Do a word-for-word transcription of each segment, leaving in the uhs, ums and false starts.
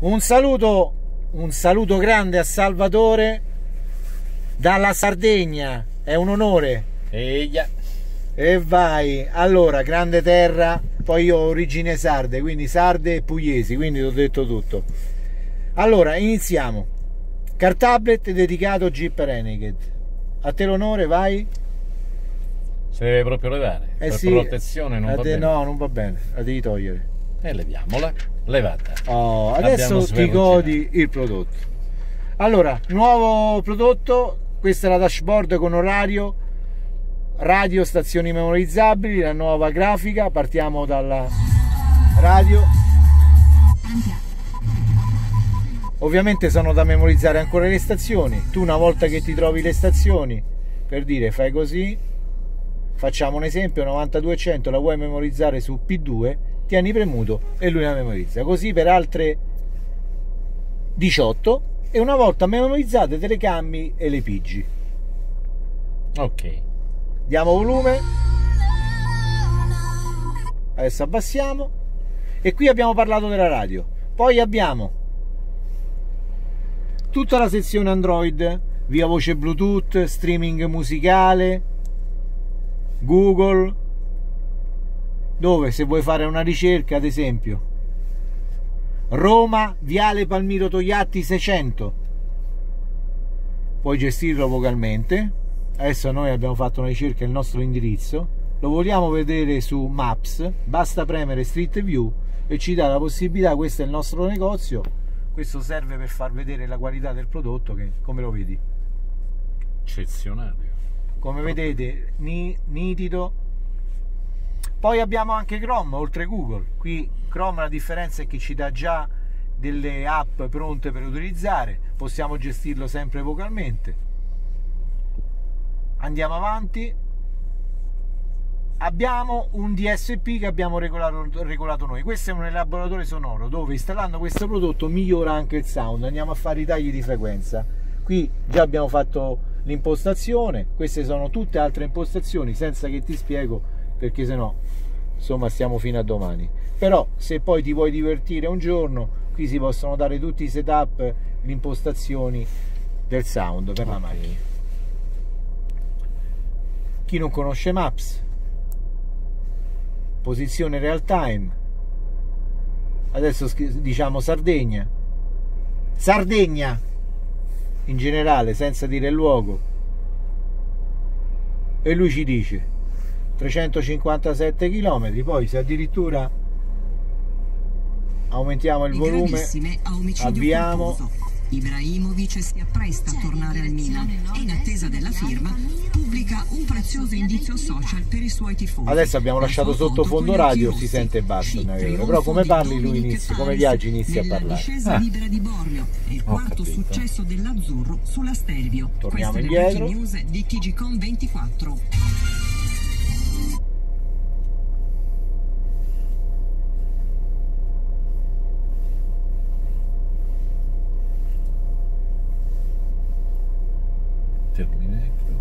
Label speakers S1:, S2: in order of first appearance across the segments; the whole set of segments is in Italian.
S1: Un saluto, un saluto grande a Salvatore dalla Sardegna, è un onore.
S2: Eia.
S1: E vai, allora, grande terra, poi io ho origine sarde, quindi sarde e pugliesi, quindi ti ho detto tutto. Allora, iniziamo. Car tablet dedicato Jeep Renegade. A te l'onore, vai.
S2: Si deve proprio levare.
S1: Eh
S2: per
S1: sì,
S2: protezione non va
S1: te,
S2: bene.
S1: No, non va bene, la devi togliere.
S2: E leviamola, levata.
S1: Oh, adesso ti godi il prodotto. Allora, nuovo prodotto, questa è la dashboard con orario, radio, stazioni memorizzabili, la nuova grafica. Partiamo dalla radio. Ovviamente sono da memorizzare ancora le stazioni. Tu una volta che ti trovi le stazioni, per dire, fai così, facciamo un esempio, novantadue cento la vuoi memorizzare su P due, tieni premuto e lui la memorizza. Così per altre diciotto, e una volta memorizzate te le cambi e le pigi.
S2: Ok.
S1: Diamo volume. Adesso abbassiamo. E qui abbiamo parlato della radio. Poi abbiamo tutta la sezione Android, via voce Bluetooth, streaming musicale, Google, dove se vuoi fare una ricerca, ad esempio Roma, Viale Palmiro Togliatti seicento, puoi gestirlo vocalmente. Adesso noi abbiamo fatto una ricerca, il nostro indirizzo lo vogliamo vedere su Maps, basta premere Street View e ci dà la possibilità. Questo è il nostro negozio. Questo serve per far vedere la qualità del prodotto, che come lo vedi,
S2: eccezionale,
S1: come vedete, ni, nitido. Poi abbiamo anche Chrome, oltre Google. Qui Chrome, la differenza è che ci dà già delle app pronte per utilizzare, possiamo gestirlo sempre vocalmente. Andiamo avanti. Abbiamo un D S P che abbiamo regolato, regolato noi. Questo è un elaboratore sonoro dove, installando questo prodotto, migliora anche il sound. Andiamo a fare i tagli di frequenza. Qui già abbiamo fatto l'impostazione, queste sono tutte altre impostazioni senza che ti spiego, perché sennò insomma stiamo fino a domani. Però se poi ti vuoi divertire un giorno, qui si possono dare tutti i setup, le impostazioni del sound per la macchina. Chi non conosce Maps, posizione real time. Adesso diciamo Sardegna, Sardegna in generale, senza dire il luogo, e lui ci dice trecentocinquantasette chilometri. Poi se addirittura aumentiamo il volume, avviamo.
S3: Ibrahimovic si appresta a tornare al Milan e, in attesa della firma, pubblica un prezioso indizio social per i suoi tifosi.
S1: Adesso abbiamo lasciato sottofondo radio, si sente basso il navigatore, però come parli lui inizia, come viaggi inizia a parlare.
S3: Discesa libera di Bormio, è il quarto successo dell'azzurro sulla Stelvio.
S1: Torniamo indietro.
S3: News di T G Com ventiquattro.
S2: Terminato.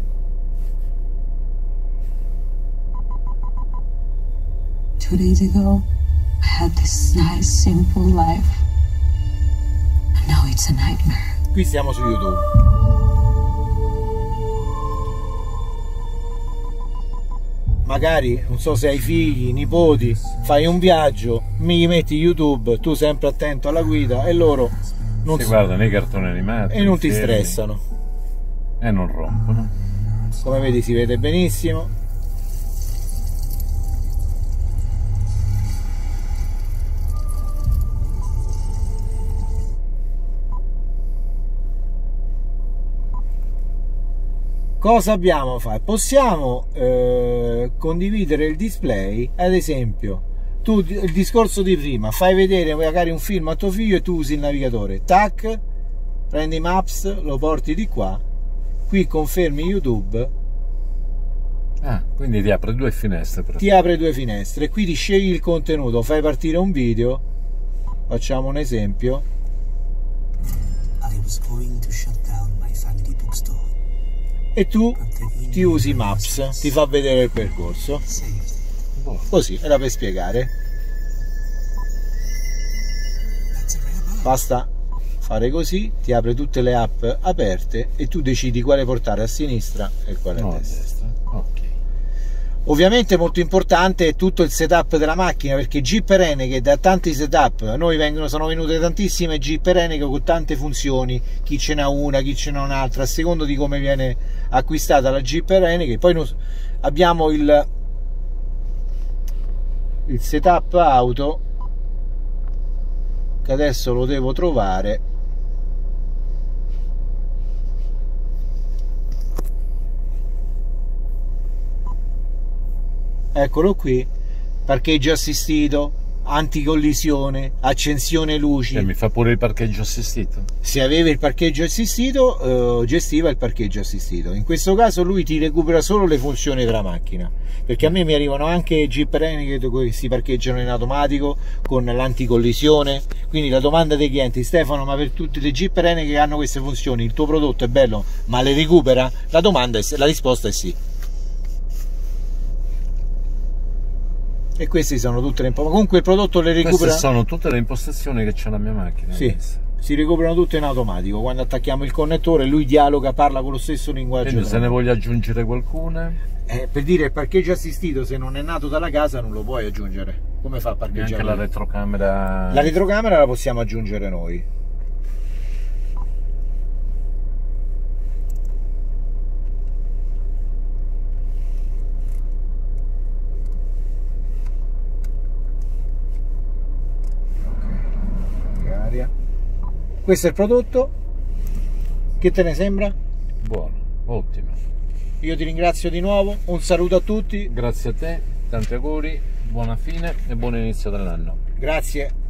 S4: Two days ago, I had this nice, simple life. And now it's a nightmare.
S1: Qui siamo su YouTube. Magari, non so se hai figli, nipoti, fai un viaggio, mi metti YouTube, tu sempre attento alla guida, e loro non
S2: si
S1: so,
S2: guardano i cartoni animati
S1: e non ti
S2: fermi,
S1: stressano.
S2: e non rompono.
S1: Come vedi si vede benissimo. Cosa abbiamo fatto? Possiamo eh, condividere il display, ad esempio tu, il discorso di prima, fai vedere magari un film a tuo figlio e tu usi il navigatore, tac, prendi Maps, lo porti di qua, qui confermi YouTube.
S2: Ah, quindi ti apre due finestre per
S1: ti apre due finestre, e qui ti scegli il contenuto, fai partire un video, facciamo un esempio.
S5: I was going to shut down my family bookstore.
S1: E tu ti usi Maps, ti fa vedere il percorso. Così, era per spiegare. basta fare così, ti apre tutte le app aperte e tu decidi quale portare a sinistra e quale
S2: No,
S1: a
S2: a
S1: destra.
S2: destra. Ok.
S1: Ovviamente molto importante è tutto il setup della macchina, perché Jeep Renegade ha tanti setup. A noi vengono, sono venute tantissime Jeep Renegade con tante funzioni, chi ce n'ha una, chi ce n'ha un'altra, a secondo di come viene acquistata la Jeep Renegade. Poi noi abbiamo il, il setup auto, che adesso lo devo trovare. Eccolo qui: parcheggio assistito, anticollisione, accensione luci.
S2: E mi fa pure il parcheggio assistito?
S1: Se aveva il parcheggio assistito, eh, gestiva il parcheggio assistito. In questo caso lui ti recupera solo le funzioni della macchina, perché a me mi arrivano anche Jeep Renegade che si parcheggiano in automatico con l'anticollisione. Quindi la domanda dei clienti: Stefano, ma per tutte le Jeep Renegade che hanno queste funzioni il tuo prodotto è bello, ma le recupera? La domanda è, la risposta è sì. E queste sono tutte le impostazioni. Comunque il prodotto le recupera.
S2: Queste sono tutte le impostazioni che c'è la mia macchina.
S1: Sì, si recuperano tutte in automatico. Quando attacchiamo il connettore lui dialoga, parla con lo stesso linguaggio.
S2: Quindi se ne voglio aggiungere qualcuna,
S1: eh, per dire, il parcheggio assistito, se non è nato dalla casa non lo puoi aggiungere. Come fa a parcheggiare?
S2: anche la retrocamera.
S1: La retrocamera la possiamo aggiungere noi. Questo è il prodotto. Che te ne sembra?
S2: Buono, ottimo.
S1: Io ti ringrazio di nuovo, un saluto a tutti.
S2: Grazie a te, tanti auguri, buona fine e buon inizio dell'anno.
S1: Grazie.